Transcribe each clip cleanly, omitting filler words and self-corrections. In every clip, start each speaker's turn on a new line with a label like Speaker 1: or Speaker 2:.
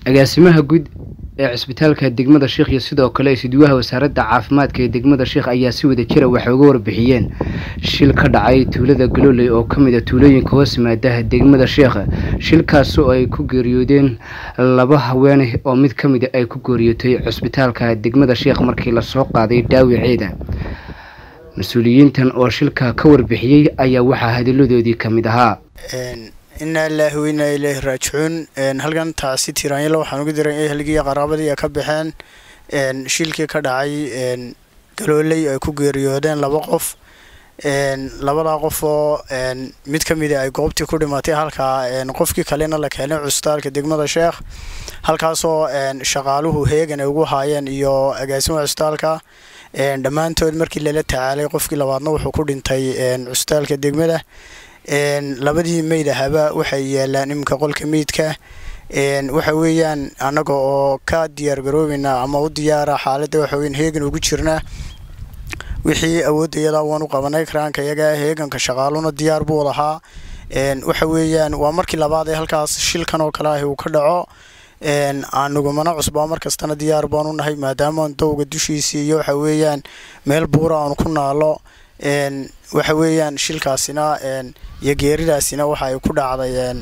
Speaker 1: agaasimaha guud ee cisbitaalka degmada Sheekh iyo sidoo kale sidwaha wasaaradda caafimaadka ee degmada Sheekh ayaa si wada jira waxay uga warbixiyeen shil ka dhacay tuulada Galooley oo kamid ah tuulooyinka hoos yimaada degmada Sheekh. Shilkaas oo ay ku geeriyoodeen laba haween oo mid kamid ah ay ku geeriyootay cisbitaalka degmada Sheekh markii la soo qaaday dhaawaceeda. Mas'uuliyiintan oo shilka ka warbixiyay ayaa waxa hadiladoodii kamid ahaa
Speaker 2: إنا الله وإنا إليه راجعون هلكن تعسي تيرانيلا waxaan ugu diray ehelkii qaraabadii ka baxeen shilkii ka dhacay Galooley ay ku geeriyoodeen laba qof labada qof oo mid kamid ah ay goobtii ku dhimatay halka qofkii kalena la keenay cusbitaalka degmada Sheekh halkaas oo shaqaaluhu heegan ay ugu haayeen iyo agaasimaha cusbitaalka dhamaantood markii la tacaalay qofkii labaadna wuxuu ku dhintay cusbitaalka degmada labadii meydahaba waxay yeelaan imka qolka meydka waxa weeyaan anaga oo ka diyaar garoobina ama u diyaara xaaladda waxa weyn heegan ugu jirna wixii awoodayada waan u qabanay kraanka iyaga heeganka shaqaaluna diyaar buu lahaa waxa weeyaan waa markii labaad ee halkaas shilkan oo kale ah uu ka dhaco aanugumana cusbaa markastana diyaar baan u nahay maadaama dowga dushiisii iyo waxa weeyaan meel buura aan ku naalo waxa weeyaan shilkaasina iyo geeridaasina waxa ay ku dhacday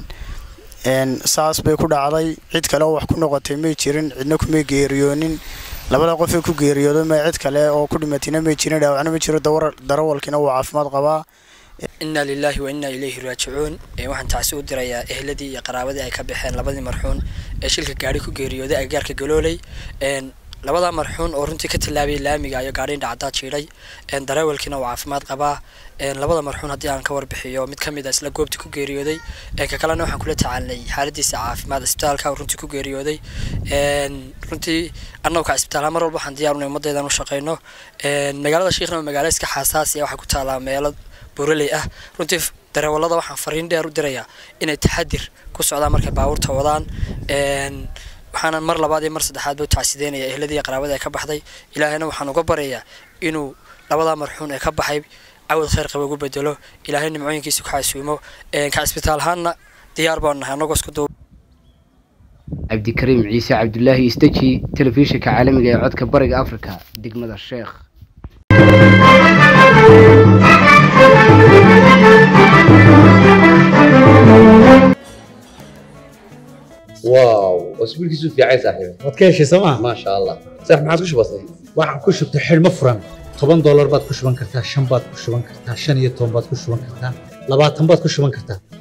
Speaker 2: saas bay ku dhacday cid kale oo wax ku noqotay ma jirin cidna kuma geeriyoonin labada qof ee ku geeriyooday ma cid kale oo ku dhimatayna ma jirin dhaawacna ma jiro darawalkina waa caafimaad qabaa
Speaker 3: inna lillahi wa inna ilayhi raaji'uun waxaan taasi u dirayaa ehladii iyo qaraabadii ay ka baxeen labadii marxuun ee shilka gaari ku geeriyooday agagaarka Galooley labada marxuun oo runtii ka tilaabay laamiga iyo gaariin dhacda jiray darawalkina waa caafimaad qabaa labada marxuun hadii aan ka warbixiyo mid kamid ah isla goobta ku geeriyooday ka kalena waxaan kula tacaalnay xaaladiisa caafimaad isbitaalka runtii ku geeriyooday runtii annagu ka isbitaalka mar walba waxaan diyaar u nahay ummadeedan u shaqeyno magaalada Sheekhna magaalada iska xasaas ah waxa ku taala meelo buraley ah runtii darawalada waxaan fariin dheer u dirayaa inay taxadir ku socdaan markay baabuurta wadaan waxaan mar labaad iyo mar saddexaad buu tacsideynaya ehladii qaraabada ay ka baxday ilaahayna waxaan uga barayaa inuu labada marxuun ay ka baxay عود خير قبل بدله إلى هني معين كيسو كعسومه كعسبتال هنا ديار بنا هنقص كدو
Speaker 1: عبد الكريم عيسى عبد الله يستجي تلفزيون كعالمي يعود كبرق أفريقيا دقمة الشيخ
Speaker 4: واو واسبوع كيسو في عيسى صاحبي
Speaker 5: وتكيش سما
Speaker 4: ما شاء الله صح ما عاد وش بسيط
Speaker 5: waxaan ku shubtay xilmo furan $10 baad ku shuban kartaa 5 baad ku shuban kartaa 15 baad ku shuban kartaa 20 baad ku shuban kartaa